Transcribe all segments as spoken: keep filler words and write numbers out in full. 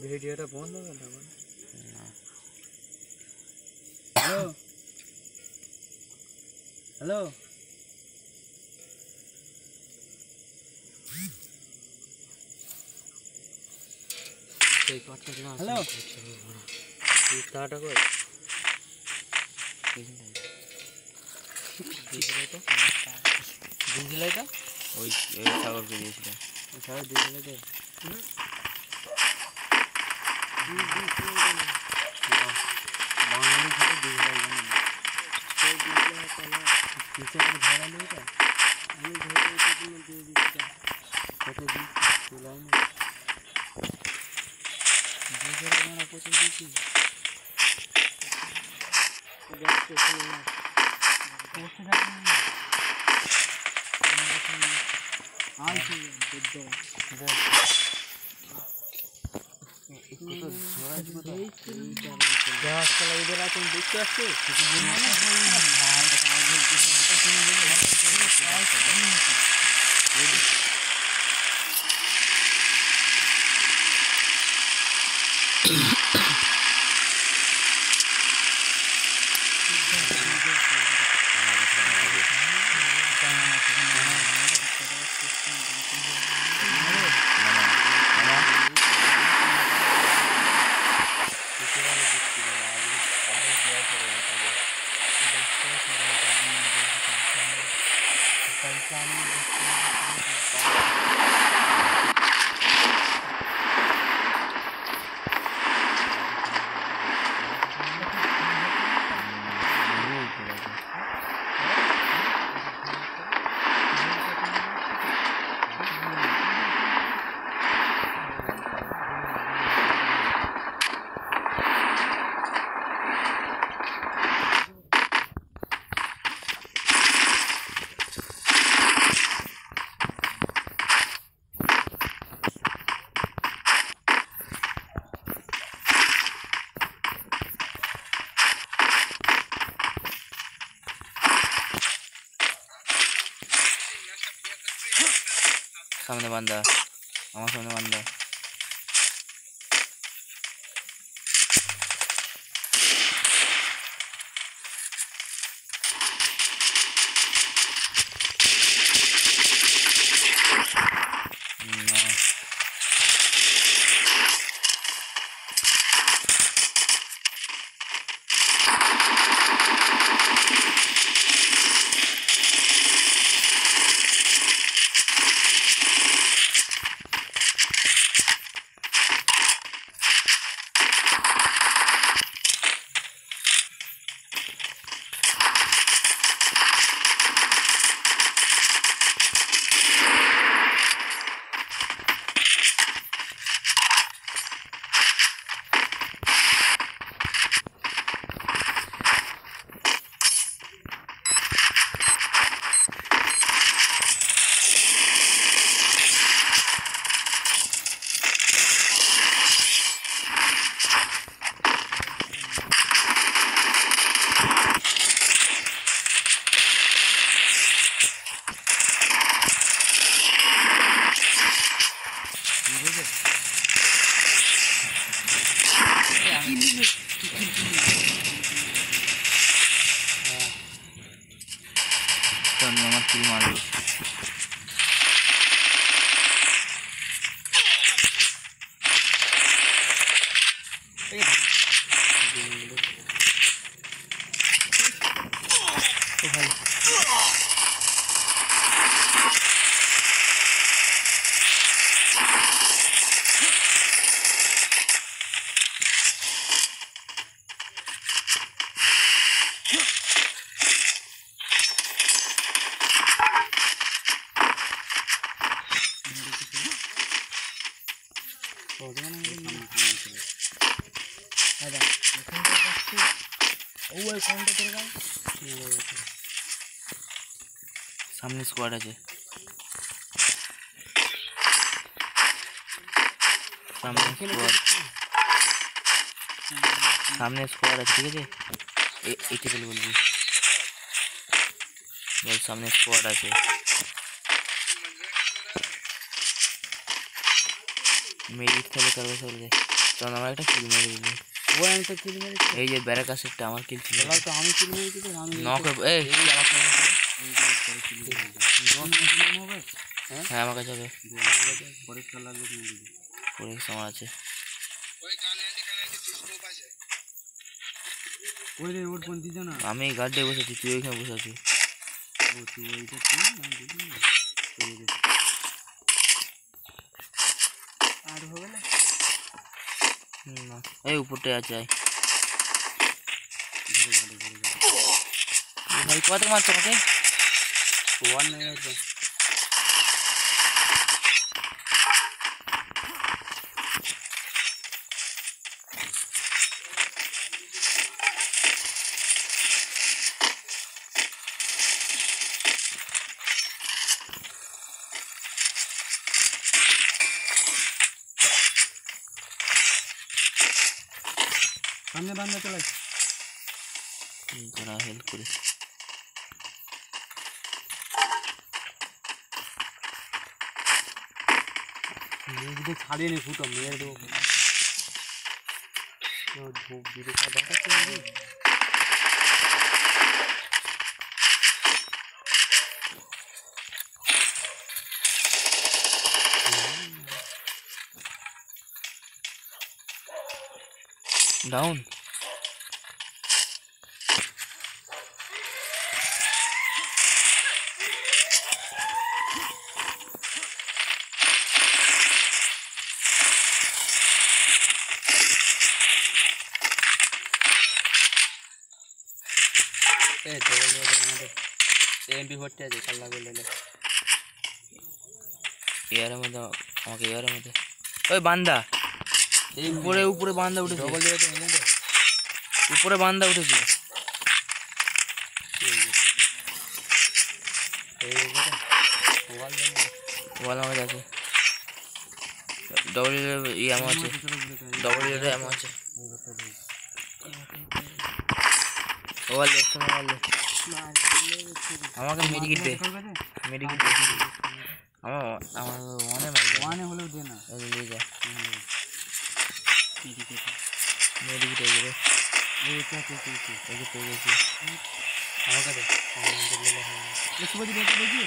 ভিডিওটা বন্ধ করে দাও না। হ্যালো হ্যালো সেই কথাটা না হ্যালো টাটা কই দিদিলাইটা দিদিলাইটা ওই ওই সাগরকে দিয়েছিল ওই সাগর দিদিলাইটা হুম বাঙালি ঘরে দিদিলাই জানেন সেই দিদিলাই তাহলে কিসে করে ভাড়া নিয়ে আমি ধরে এসে তুমি দিয়ে দিচ্ছি কত দিন চলাই না দুজনে আমরা পৌঁছে দিয়েছি দেখতে চলে না পৌঁছে থাকবে না আইছি দেখতে ইধর আছে দেখতে আসছে सामने बंदा আমার সামনে बंदा আমার কিল মারলো सामने स्क्वाड আছে सामने स्क्वाड सामने स्क्वाड আছে ঠিক আছে এই টেবিল বলবি বল सामने स्क्वाड আছে मेरी थले कर वैसे बोल চল আমার একটা কিল মেরে দিলি। ও আমি তো কিল মেরেছি। এই যে ব্যারাকা সেটটা আমার কিল ছিল। তাহলে তো আমি কিল মেরেছি তো আমি নক এই আমার কাছে হবে। হ্যাঁ হ্যাঁ আমার কাছে হবে। পরে খেলা লাগবে তুমি পরে আমার আছে। ওই রে ওর ফোন দিছ না। আমি এই গার্ডে বসেছি, তুই ওইখানে বসে আছিস। ও তুই ওইটা তুই আমি দেখি না। আর হবে না। না এই উপরটায় আছে। আয় ভাই কত মারছো আমাকে? ওয়ান নেই আছে। সামনে বান্ধা চলে তোরা হেল্প করিস। মেঘটা ছাড়িয়ে নি ফুটো মেয়ের দেবো ধূপ দিতে দেখাচ্ছে নাকি? ডাউন এই ডবল ডবল আমাদের এমপি ফোরটি আছে কাল্লা বলে লে এয়ারের মধ্যে আমাকে এয়ারের মধ্যে ওই বান্দা এই উপরে উপরে বান্দা উঠেছে। ডবল দিয়ে এনে উপরে বান্দা উঠেছে। এই এটা ওয়াল দেন ওয়াল আমার আছে। ডবল ই আমার আছে। ডবল এর আমার আছে। ওয়াল দেখছ না? ওয়াল আমাকে মেডিকেট দে। মেডিকেট দে। আমার আমার ওয়ানে মারবে। ওয়ানে হলেও দে না। এই নিয়ে যা মেডিকেট মেডিকেট এই রে এইটা তো কি কি এই যে পেয়ে গেছি। আমাকে দে আমাদের লেলে হয় না একটু বদি দেখতে দেখি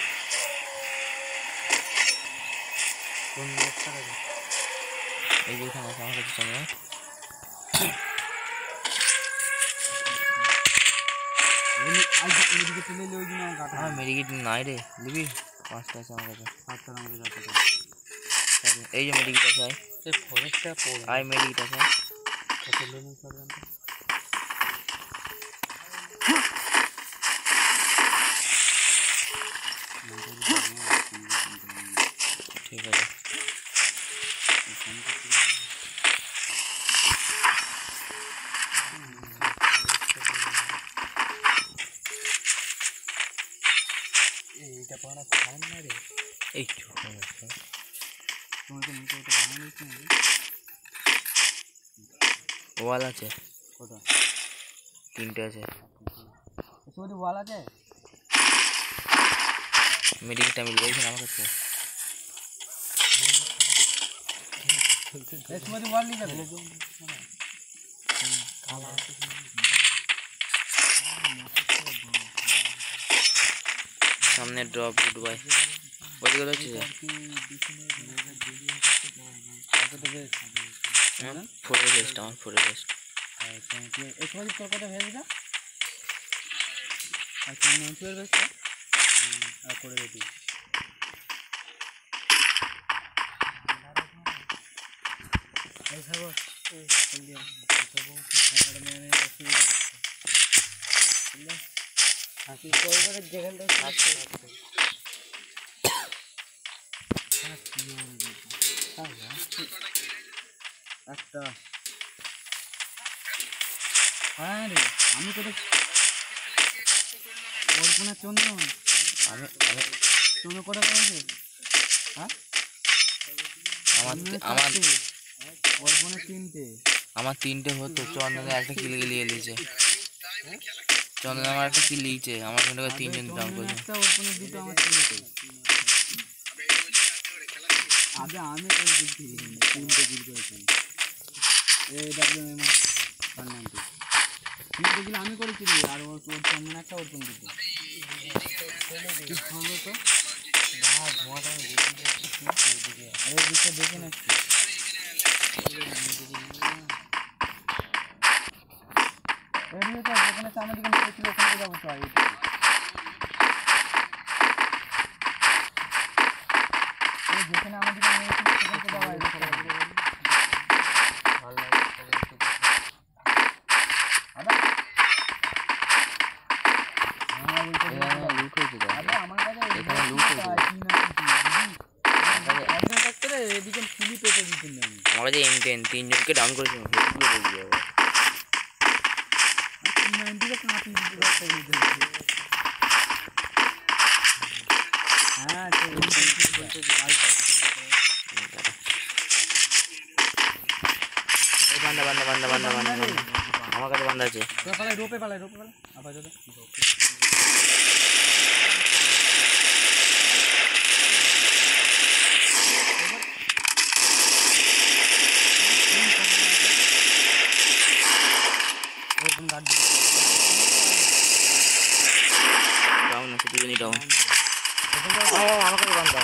কোন লোকটা দে এই যে এখানে আছে আমার কাছে সামনে। এই আজ মেডিকেট চলে লে ওই দিন আমার কাটা আমার মেডিকেট নাই রে, নিবি? পাঁচটা আছে আমার কাছে। হাতটা আমাকে যাচ্ছে এই যে মেডিকেট আছে। আয় এই ফরেস্টটা পড়ে আয় মেডিকেট আছে। কত লেনে করবেন ঠিক আছে। এইটা পড়া খান না রে এই তোমাকে নিতে ওটা বানানো হয়েছে না ওয়াল আছে। কোথা তিনটে আছে। এসব ওয়াল আছে মেডিকেট আমি লইছি আমার কাছে। এসব ওয়াল নিয়ে যাবে সামনে ড্রপ গুড বাই ওইদিকে হচ্ছে ফোরে বেস্ট আমার ফোরে বেস্ট। এসব কটা ভেবে না আচ্ছা নতুন বেশ আর করে দিই এই খাবো এই খাইয়া খাবো খাবার মানে অসুবিধা হাসি করবে যেখানটা আছে একটা হ্যাঁ রে আমি তো অর্পণা চন্দন আমি আমি চন্দন কটা করেছে হ্যাঁ আমার আমার অর্পণা তিনটে আমার তিনটে হতো। চন্দনে একটা কিল গিলিয়ে লিয়েছে। চন্দন আমার একটা কিল লিয়েছে। আমার মনে হয় তিনজন ডাউন করেছে। একটা অর্পণা দুটো আমার তিনটে আগে আমি করে দিচ্ছি তিনটে কিল করেছি এই ডাব্লিউ এম ওয়ান নাইনটি তিনটে কিলো আমি করেছি রে, আর ওর ওর চন্দন একটা ওর চন্দন দিতে হলো তো না ধোঁয়াটা এদিকে আরে দিকটা দেখে নাচ্ছি এদিকে তো যেখানে সামনে দিকে নিয়েছিল ওখানে যাবো তো আগে এই যেখানে আমাদের নিয়েছিল সেখানে যাবো আগে ভালো লাগে আদা আমার বলতে লুট হয়েছে তো আদা আমার কাছে এখানে লুট হয়েছে একজন থাকতে রে এদিকে পুলি পেতে দিতেন না আমার কাছে এম টেন তিনজনকে ডাউন করেছি হেডগুলো বলে দিয়ে নাইনটি কে কাঁপি দিতে পারতে দিতে হ্যাঁ তো বলতে এই বান্দা বান্দা বান্দা বান্দা বান্দা আমার কাছে বান্দা আছে রোপে পালাই রোপে পালাই রোপে পালাই আবার দাদা ডাউন আছে দুজনই ডাউন আমার কাছে বান্দা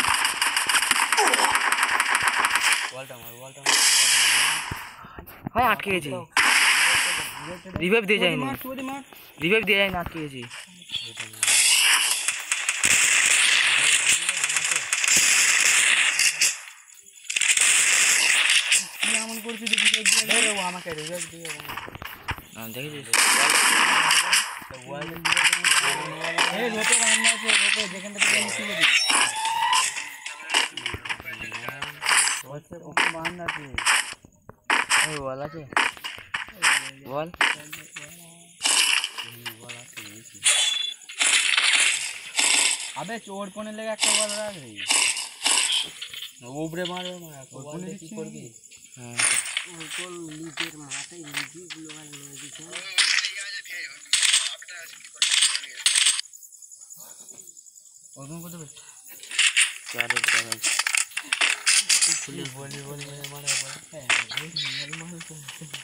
ওয়ালটা মার ওয়ালটা হ্যাঁ আটকে গেছি রিভাইভ দিয়ে যায়নি রিভাইভ দিয়ে যায়নি আটকে গেছি এমন করছি যে রিভাইভ দিয়ে দেবে ও আমাকে রিভাইভ দিয়ে না দেখেছিস এই লোকে রান্না আছে লোকে যেখান থেকে আমি শুরু করি ওতে ওকে বান্না আছে ওই ওয়াল আছে ওয়াল ওয়াল আছে আবে চোর কোণে লেগে একটা ওয়াল রাখ রে ওবরে মারবে মার কোণে কি করবি হ্যাঁ ওই কোন লিজের মাথায় লিজি গুলো আর নিয়ে দিছে ওজন কত বে চারে চারে পুলিশ বলি বলি মারে পড়ে হ্যাঁ ওই মাল তো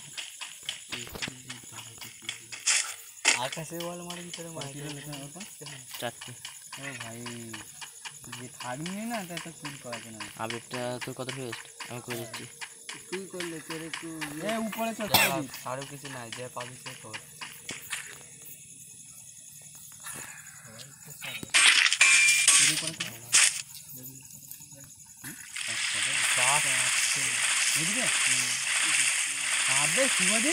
আকাশে ওয়াল মারে কি করে মারে চারটে ও ভাই যে থার্ড নেই না এটা তো কিল করা যায় না আপডেটটা তোর কত ফেস্ট আমি করে দিচ্ছি তুই করলে তোর একটু এ উপরে চল আরো কিছু নাই যে পাবি সে কর আবে শিবাজি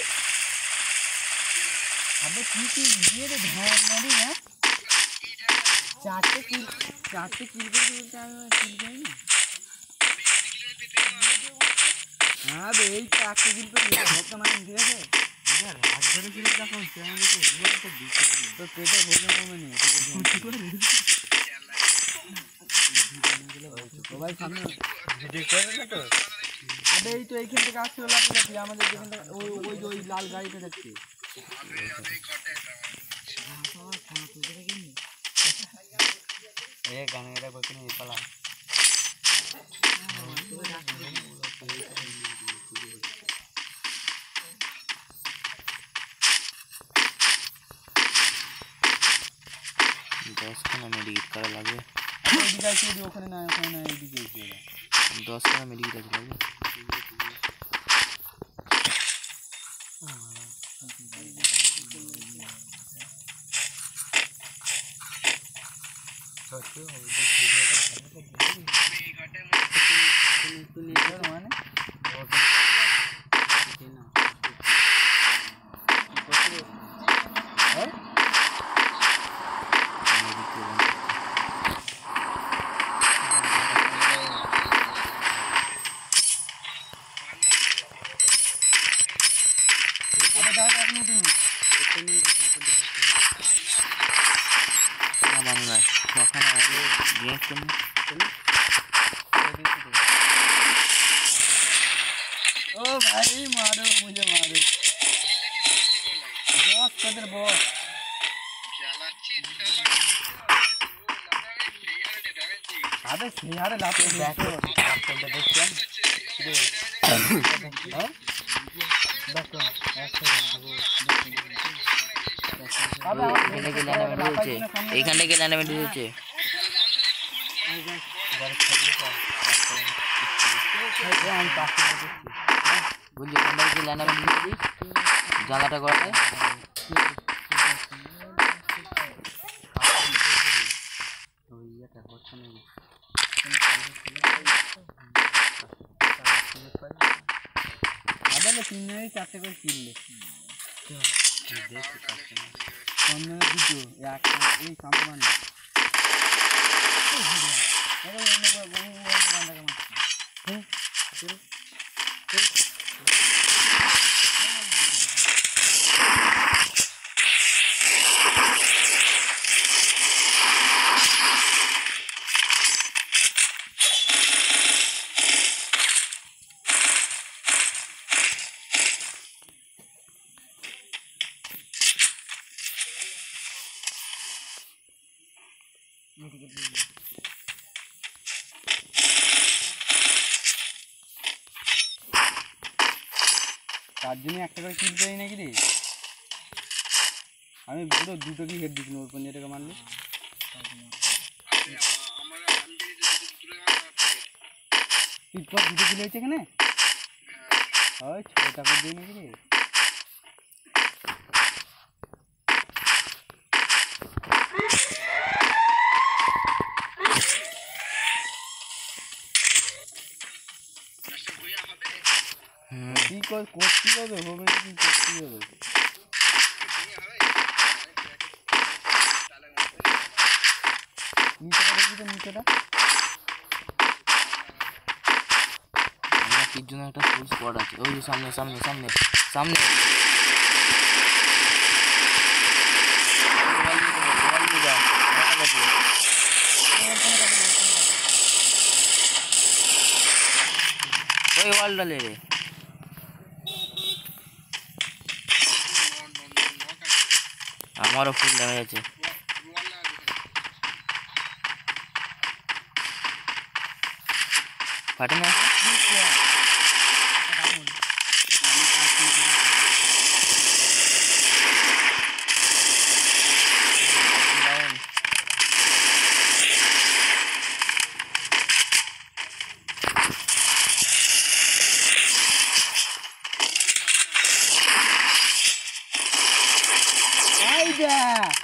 আবে কি কি দিয়ে রে ধ্যান মারি হ্যাঁ চারটে কিল চারটে কিল করে বলতে আমি কিল যাইনি হ্যাঁ বে এই চারটে কিল করে ধরতে মানে ঠিক আছে রাত ধরে কিল দেখো চ্যানেলে তো ভিডিও তো দিতে তো পেটে ভোজন কমে নিয়ে তো ভাই সামনে ভিডিও করে না তো আবে এই তো এইখান থেকে আসছিল লাফি আমাদের যেখানটা ওই ওই যে ওই লাল গাড়িটা যাচ্ছে এ গানে এটা করতে নিয়ে পালা দশখানা মেডিকেট করা লাগবে এইদিকে আসি ওখানে না ওখানে না এইদিকে এসে দশখানা মেডিকেট আছে লাগবে মানে বাংলায় ছখানা আমাদের গেম কেমন ओ भाई मारो मुझे मारो बॉस कदर बॉस अबे यार लात बैक बैक चलते देखिए এখানে কে ল্যান্ড হয়েছে এইখানে কে ল্যান্ড হয়েছে বুঝলি এখানটা কি ল্যান্ড হয়েছে জানলাটা করাতে তিনজনেরই চারটে করে কিনলে চন্দনের দুটো একটা এই সামান না তার জন্য একটা করে কিল পাই নাকি রে আমি পুরো দুটো কি হেড দিচ্ছি ওর পঞ্চাশ মারলে দুটো কিল হয়েছে এখানে ওই ছটা করে দিই নাকি রে কি করতে হবে হবে কি করতে হবে নিচেটা দেখবি তো নিচেটা আমার পিছনে একটা ফুল স্পট আছে ওই যে সামনে সামনে সামনে সামনে ওই ওয়ালটা লে রে আমারও ফুল ড্যামেজ আছে ফাটে না Hayda!